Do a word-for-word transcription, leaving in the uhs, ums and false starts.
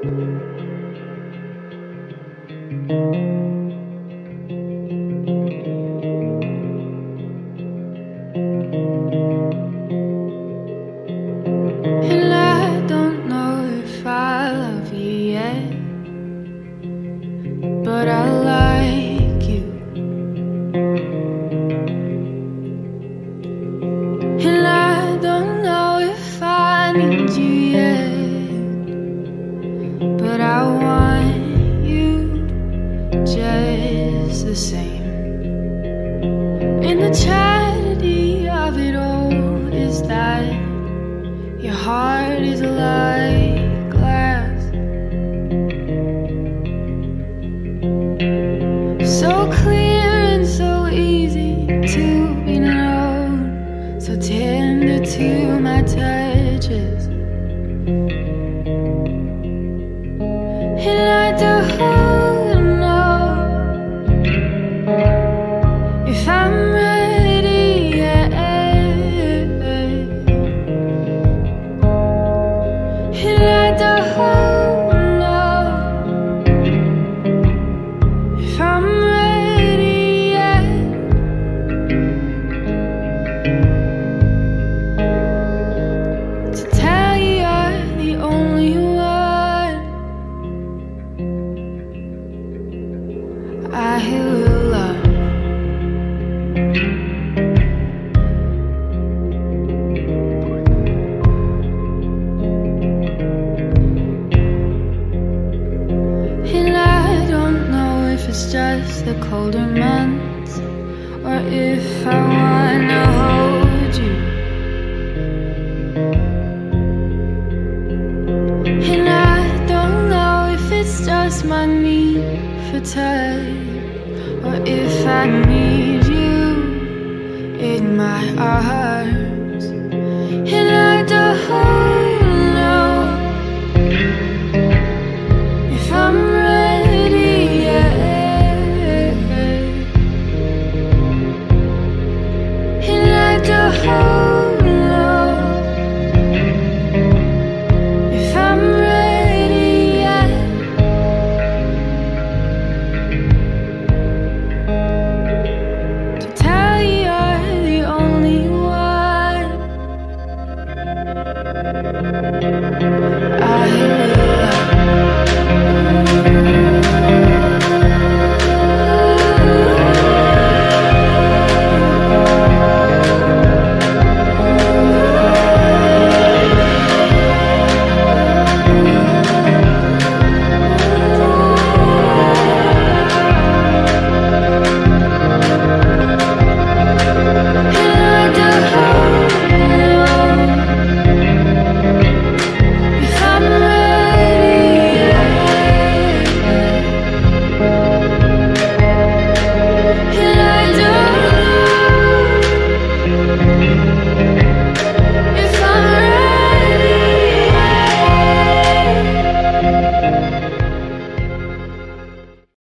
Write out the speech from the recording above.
And I don't know if I love you yet, but I like you. And I don't know if I need you yet, but I want you just the same. And the tragedy of it all is that your heart is like glass, so clear and so easy to be known, so tender to my touches. And I don't know if I'm ready yet. And I don't know if I'm ready yet. To tell you you're the only one I will love. And I don't know if it's just the colder months, or if I wanna hold you. And I don't know if it's just my need for touch, or if I need you in my arms. And I don't